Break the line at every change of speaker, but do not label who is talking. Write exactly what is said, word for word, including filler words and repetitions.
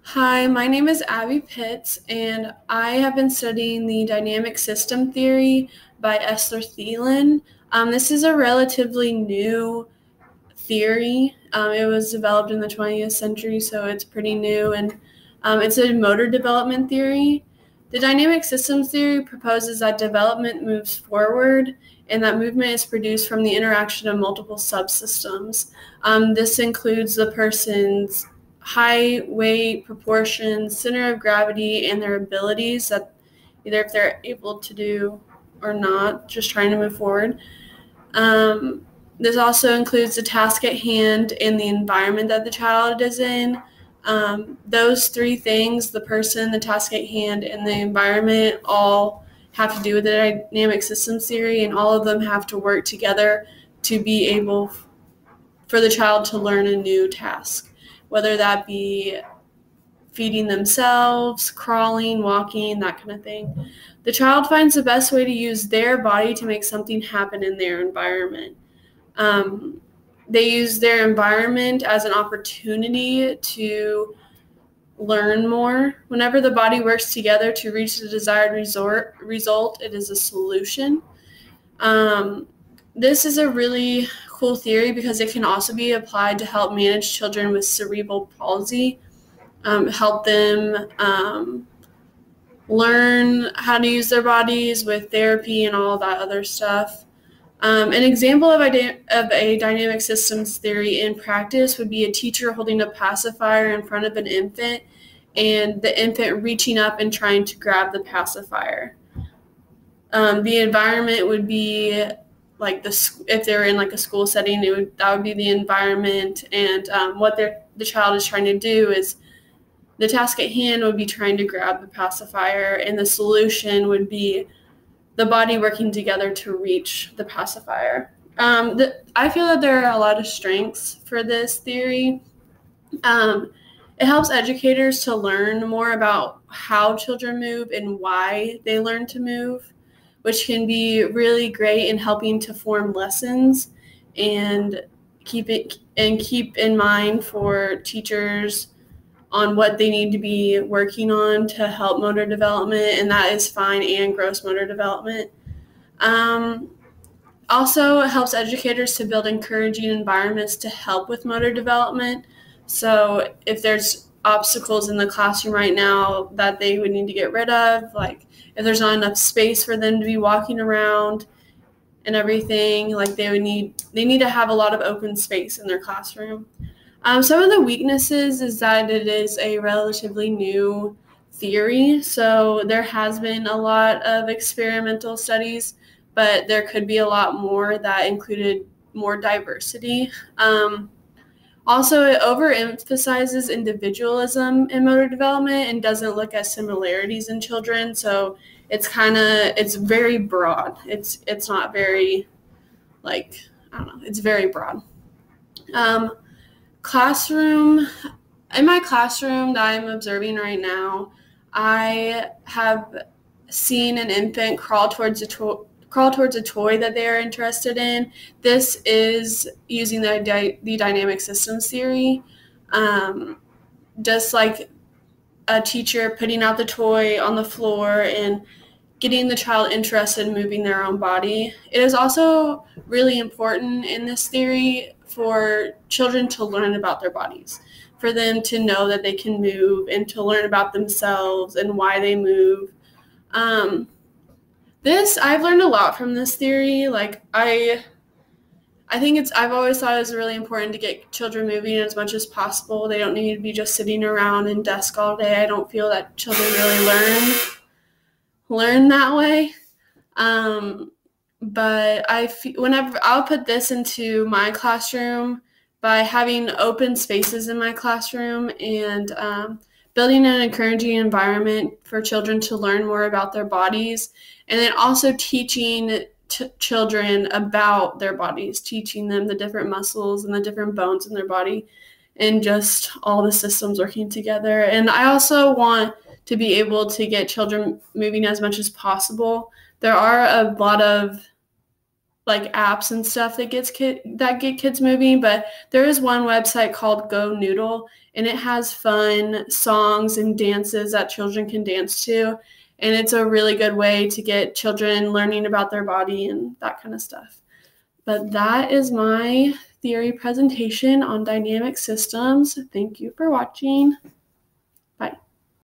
Hi, my name is Abby Pitts, and I have been studying the dynamic system theory by Esther Thielen. Um, this is a relatively new theory. Um, it was developed in the twentieth century, so it's pretty new, and um, it's a motor development theory. The dynamic systems theory proposes that development moves forward and that movement is produced from the interaction of multiple subsystems. Um, this includes the person's height, weight, proportions, center of gravity, and their abilities, that either if they're able to do or not, just trying to move forward. Um, this also includes the task at hand and the environment that the child is in. Um, those three things, the person, the task at hand, and the environment, all have to do with the dynamic systems theory, and all of them have to work together to be able for the child to learn a new task, whether that be feeding themselves, crawling, walking, that kind of thing. The child finds the best way to use their body to make something happen in their environment. Um, they use their environment as an opportunity to learn more. Whenever the body works together to reach the desired resort, result, it is a solution. Um, this is a really cool theory because it can also be applied to help manage children with cerebral palsy, um, help them um, learn how to use their bodies with therapy and all that other stuff. Um, an example of, ide- of a dynamic systems theory in practice would be a teacher holding a pacifier in front of an infant and the infant reaching up and trying to grab the pacifier. Um, the environment would be like the if they were in like a school setting, it would that would be the environment, and um, what the child is trying to do is the task at hand would be trying to grab the pacifier, and the solution would be the body working together to reach the pacifier. Um, the, I feel that there are a lot of strengths for this theory. Um, it helps educators to learn more about how children move and why they learn to move, which can be really great in helping to form lessons and keep it and keep in mind for teachers on what they need to be working on to help motor development, and that is fine and gross motor development. Um, also, it helps educators to build encouraging environments to help with motor development. So if there's obstacles in the classroom right now that they would need to get rid of, like if there's not enough space for them to be walking around and everything, like they would need, they need to have a lot of open space in their classroom. Um, some of the weaknesses is that it is a relatively new theory, so there has been a lot of experimental studies, but there could be a lot more that included more diversity. Um, also, it overemphasizes individualism in motor development and doesn't look at similarities in children, so it's kind of, it's very broad. It's, it's not very, like, I don't know, it's very broad. Um, Classroom, in my classroom that I'm observing right now, I have seen an infant crawl towards a to- crawl towards a toy that they are interested in. This is using the, di- the dynamic systems theory, um, just like a teacher putting out the toy on the floor and getting the child interested in moving their own body. It is also really important in this theory for children to learn about their bodies, for them to know that they can move and to learn about themselves and why they move. Um, this, I've learned a lot from this theory. Like I, I think it's, I've always thought it's really important to get children moving as much as possible. They don't need to be just sitting around in desk all day. I don't feel that children really learn, learn that way. Um, but I, whenever I'll put this into my classroom by having open spaces in my classroom and um, building an encouraging environment for children to learn more about their bodies, and then also teaching t- children about their bodies, teaching them the different muscles and the different bones in their body and just all the systems working together. And I also want to be able to get children moving as much as possible. There are a lot of like apps and stuff that gets kid that get kids moving, but there is one website called Go Noodle, and it has fun songs and dances that children can dance to, and it's a really good way to get children learning about their body and that kind of stuff. But that is my theory presentation on dynamic systems. Thank you for watching.